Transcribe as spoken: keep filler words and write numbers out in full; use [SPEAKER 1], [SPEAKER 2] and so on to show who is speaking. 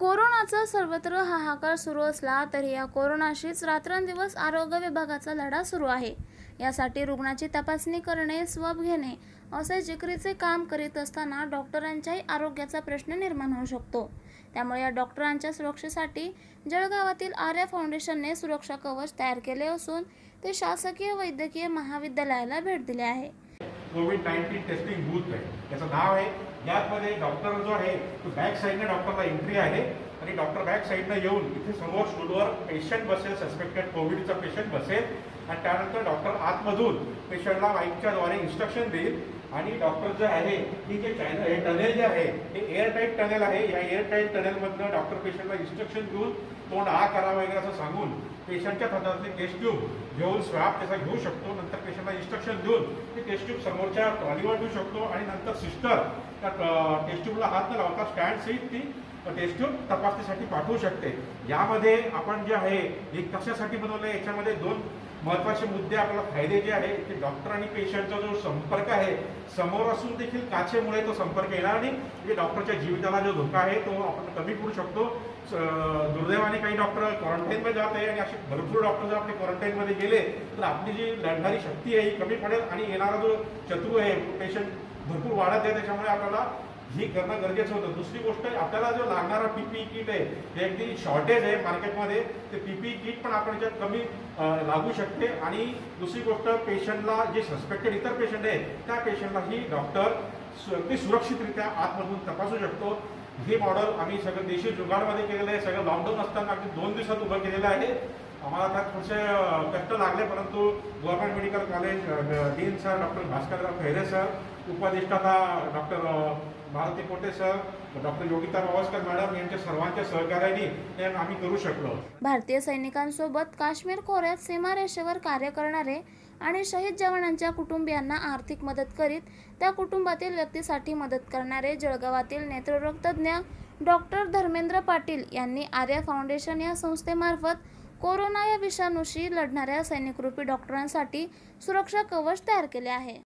[SPEAKER 1] कोरोनाचा सर्वत्र हाहाकार सुरू असला तरी या कोरोनाशीच रात्रंदिवस आरोग्य विभागाचा लढा सुरू आहे। यासाठी रुग्णाची तपासणी करणे, स्वॅब घेणे असे जिकिरीचे काम करीत असताना डॉक्टरांच्याही आरोग्याचा प्रश्न निर्माण होऊ शकतो। त्यामुळे या डॉक्टरांच्या सुरक्षेसाठी जळगावातील आर्या फाउंडेशनने सुरक्षा कवच तयार केले असून ते शासकीय वैद्यकीय महाविद्यालयाला भेट दिली आहे।
[SPEAKER 2] कोविड नाइन्टीन टेस्टिंग बूथ आहे, त्याचं नाव आहे। यामध्ये डॉक्टर जो आहे तो बॅक साईडने डॉक्टरला एंट्री आहे आणि डॉक्टर बॅक साईडने येऊन इथे समोर स्टूलवर पेशंट बसेल, सस्पेक्टेड कोविडचा पेशंट बसेल आणि त्यानंतर डॉक्टर आतमधून पेशंटला माईकच्या द्वारे इन्स्ट्रक्शन देईल आणि डॉक्टर जे आहे की जे चॅनल हे टनेल जे आहे हे एअर टाईट टनेल आहे। या एअर टाईट टनेलमधनं डॉक्टर पेशंटला इन्स्ट्रक्शन देऊन तोंड आ करा वगैरे असं सांगून पेशंटच्या हातातले टेस्ट ट्यूब घेऊन स्वॅब त्याचा घेऊ शकतो। नंतर पेशंटला इन्स्ट्रक्शन देऊन ते टेस्ट ट्यूब समोरच्या ट्रॉलीवर देऊ शकतो आणि नंतर सिस्टर त्या टेस्ट ट्यूबला हात न लावता स्टँड सहित ती टेस्ट ट्यूब तपासणीसाठी पाठवू शकते। यामध्ये आपण जे आहे हे कशासाठी बनवलं आहे, याच्यामध्ये दोन महत्त्वाचे मुद्दे आपल्याला फायदे जे आहे की डॉक्टर आणि पेशंटचा जो संपर्क आहे समोर असून देखील काचेमुळे तो संपर्क येणार नाही, म्हणजे डॉक्टरच्या जीविताला जो धोका आहे तो आपण कमी करू शकतो। दुर्दैवाने काही डॉक्टर क्वारंटाईनमध्ये जात आहे आणि असे भरपूर डॉक्टर जर आपले क्वारंटाईनमध्ये गेले तर आपली जी लढणारी शक्ती आहे ही कमी पडेल आणि येणारा जो शत्रू आहे पेशंट भरपूर वाढत आहे, त्याच्यामुळे आपल्याला ही करणं गरजेचं होतं। दुसरी गोष्ट आपल्याला जो लागणारा पीपीई किट आहे ते अगदी शॉर्टेज आहे मार्केटमध्ये, ते पीपीई किट पण आपण याच्यात कमी लागू शकते। आणि दुसरी गोष्ट पेशंटला जे सस्पेक्टेड इतर पेशंट आहे त्या पेशंटला ही डॉक्टर अगदी सुरक्षितरित्या आतमधून तपासू शकतो। हे मॉडेल आम्ही सगळं देशी जुगाडमध्ये केलेलं आहे, सगळं लॉकडाऊन असताना अगदी दोन दिवसात उभं केलेलं आहे। आम्हाला त्यात थोडेसे कष्ट लागले, परंतु government medical college dean sir doctor Bhaskarrao Khaire sir, उपदेष्टाता doctor Bharati Pote sir, doctor Yogita Pawaskar madam यांच्या सर्वांच्या सहकार्याने हे आम्ही करू शकलो।
[SPEAKER 1] भारतीय सैनिकांसोबत काश्मीर खोऱ्यात सीमारेषेवर कार्य करणारे आणि शहीद जवानांच्या कुटुंबियांना आर्थिक मदत करीत त्या कुटुंबातील व्यक्तीसाठी मदत करणारे जळगावातील नेत्ररोग तज्ज्ञ डॉक्टर धर्मेंद्र पाटील यांनी आर्या फाउंडेशन या संस्थेमार्फत कोरोना या विषाणूशी लढणाऱ्या सैनिकरूपी डॉक्टरांसाठी सुरक्षा कवच तयार केले आहे।